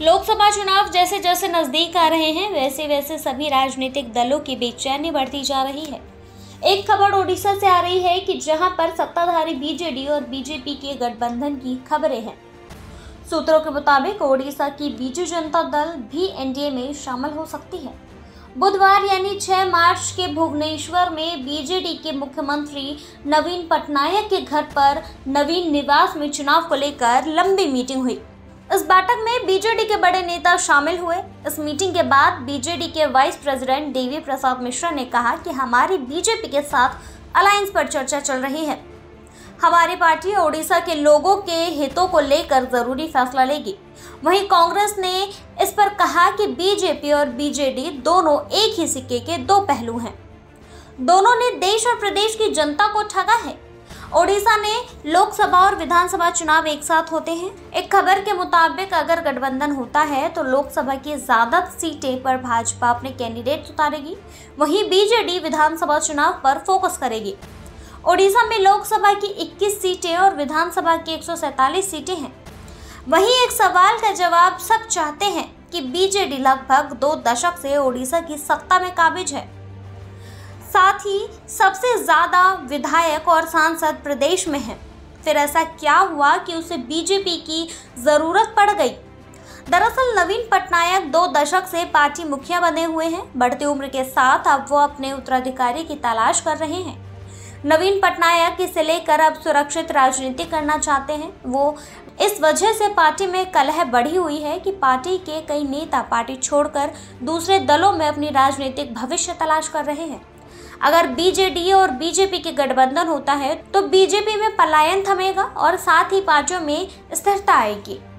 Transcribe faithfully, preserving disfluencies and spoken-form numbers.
लोकसभा चुनाव जैसे जैसे नजदीक आ रहे हैं वैसे वैसे सभी राजनीतिक दलों की बेचैनी बढ़ती जा रही है। एक खबर ओडिशा से आ रही है कि जहां पर सत्ताधारी बीजेडी और बीजेपी के गठबंधन की खबरें हैं। सूत्रों के मुताबिक ओडिशा की बीजू जनता दल भी एनडीए में शामिल हो सकती है। बुधवार यानी छह मार्च के भुवनेश्वर में बीजेडी के मुख्यमंत्री नवीन पटनायक के घर पर नवीन निवास में चुनाव को लेकर लंबी मीटिंग हुई। इस बैठक में बीजेडी के बड़े नेता शामिल हुए। इस मीटिंग के बाद बीजेडी के वाइस प्रेसिडेंट देवी प्रसाद मिश्रा ने कहा कि हमारी बीजेपी के साथ अलायंस पर चर्चा चल रही है। हमारी पार्टी ओडिशा के लोगों के हितों को लेकर जरूरी फैसला लेगी। वहीं कांग्रेस ने इस पर कहा कि बीजेपी और बीजेडी दोनों एक ही सिक्के के दो पहलू हैं। दोनों ने देश और प्रदेश की जनता को ठगा है। ओडिशा ने लोकसभा और विधानसभा चुनाव एक साथ होते हैं। एक खबर के मुताबिक अगर गठबंधन होता है तो लोकसभा की ज्यादा सीटें पर भाजपा अपने कैंडिडेट उतारेगी, वहीं बीजेडी विधानसभा चुनाव पर फोकस करेगी। ओडिशा में लोकसभा की इक्कीस सीटें और विधानसभा की एक सौ सैंतालीस सीटें हैं। वहीं एक सवाल का जवाब सब चाहते हैं कि बीजेडी लगभग दो दशक से ओडिशा की सत्ता में काबिज है। साथ ही सबसे ज्यादा विधायक और सांसद प्रदेश में हैं। फिर ऐसा क्या हुआ कि उसे बीजेपी की जरूरत पड़ गई? दरअसल नवीन पटनायक दो दशक से पार्टी मुखिया बने हुए हैं। बढ़ती उम्र के साथ अब वो अपने उत्तराधिकारी की तलाश कर रहे हैं। नवीन पटनायक इसे लेकर अब सुरक्षित राजनीति करना चाहते हैं। वो इस वजह से पार्टी में कलह बढ़ी हुई है कि पार्टी के कई नेता पार्टी छोड़कर दूसरे दलों में अपनी राजनीतिक भविष्य तलाश कर रहे हैं। अगर बीजेडी और बीजेपी के गठबंधन होता है तो बीजेपी में पलायन थमेगा और साथ ही पार्टियों में स्थिरता आएगी।